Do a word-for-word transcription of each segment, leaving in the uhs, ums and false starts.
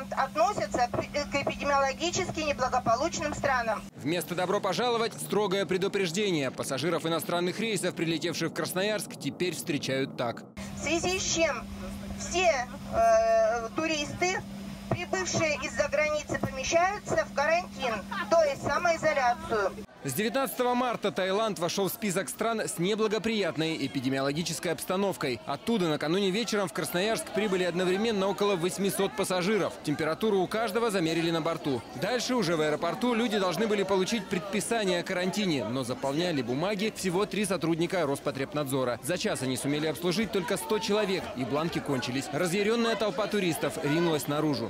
Таиланд относится к эпидемиологически неблагополучным странам. Вместо «добро пожаловать» строгое предупреждение. Пассажиров иностранных рейсов, прилетевших в Красноярск, теперь встречают так. В связи с чем все э, туристы, прибывшие из-за границы, помещаются в карантин, то есть самоизоляцию. С девятнадцатого марта Таиланд вошел в список стран с неблагоприятной эпидемиологической обстановкой. Оттуда накануне вечером в Красноярск прибыли одновременно около восьмисот пассажиров. Температуру у каждого замерили на борту. Дальше уже в аэропорту люди должны были получить предписание о карантине, но заполняли бумаги всего три сотрудника Роспотребнадзора. За час они сумели обслужить только сто человек, и бланки кончились. Разъяренная толпа туристов ринулась наружу.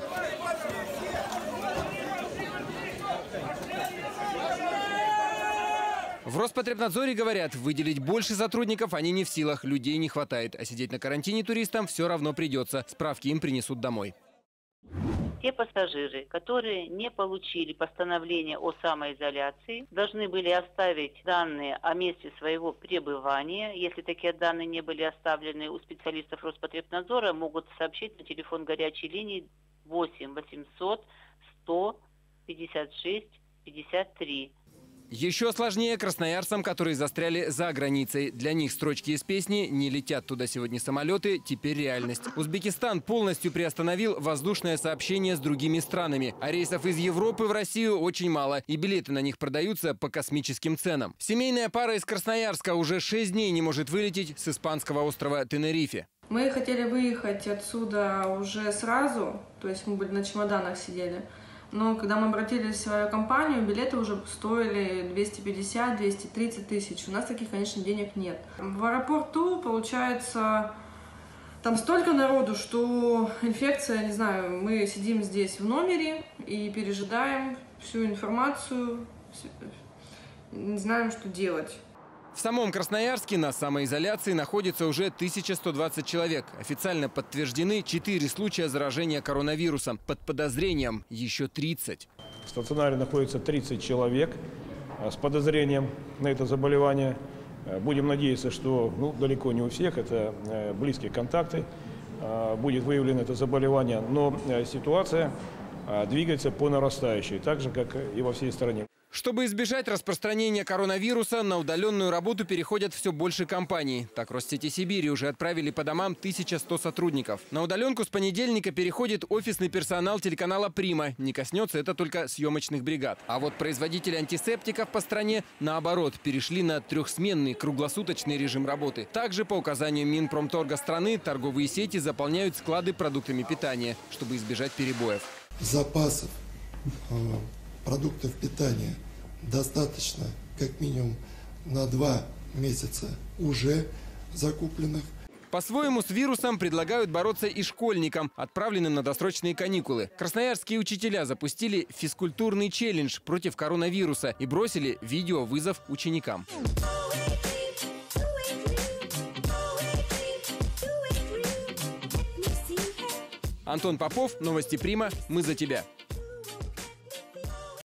В Роспотребнадзоре говорят, выделить больше сотрудников они не в силах, людей не хватает. А сидеть на карантине туристам все равно придется. Справки им принесут домой. Те пассажиры, которые не получили постановление о самоизоляции, должны были оставить данные о месте своего пребывания. Если такие данные не были оставлены у специалистов Роспотребнадзора, могут сообщить на телефон горячей линии восемь восемьсот сто пятьдесят шесть пятьдесят три. Еще сложнее красноярцам, которые застряли за границей. Для них строчки из песни «Не летят туда сегодня самолеты» теперь реальность. Узбекистан полностью приостановил воздушное сообщение с другими странами. А рейсов из Европы в Россию очень мало. И билеты на них продаются по космическим ценам. Семейная пара из Красноярска уже шесть дней не может вылететь с испанского острова Тенерифе. Мы хотели выехать отсюда уже сразу. То есть мы были на чемоданах сидели. Но когда мы обратились в свою компанию, билеты уже стоили двести пятьдесят — двести тридцать тысяч. У нас таких, конечно, денег нет. В аэропорту, получается, там столько народу, что инфекция, не знаю, мы сидим здесь в номере и пережидаем всю информацию, не знаем, что делать. В самом Красноярске на самоизоляции находится уже тысяча сто двадцать человек. Официально подтверждены четыре случая заражения коронавирусом. Под подозрением еще тридцать. В стационаре находится тридцать человек с подозрением на это заболевание. Будем надеяться, что ну, далеко не у всех это близкие контакты. Будет выявлено это заболевание. Но ситуация двигается по нарастающей, так же, как и во всей стране. Чтобы избежать распространения коронавируса, на удаленную работу переходят все больше компаний. Так, Россети Сибири уже отправили по домам тысячу сто сотрудников. На удаленку с понедельника переходит офисный персонал телеканала «Прима». Не коснется это только съемочных бригад. А вот производители антисептиков по стране, наоборот, перешли на трехсменный круглосуточный режим работы. Также, по указанию Минпромторга страны, торговые сети заполняют склады продуктами питания, чтобы избежать перебоев. Запасов продуктов питания достаточно как минимум на два месяца уже закупленных. По-своему с вирусом предлагают бороться и школьникам, отправленным на досрочные каникулы. Красноярские учителя запустили физкультурный челлендж против коронавируса и бросили видеовызов ученикам. Антон Попов, новости Прима. Мы за тебя.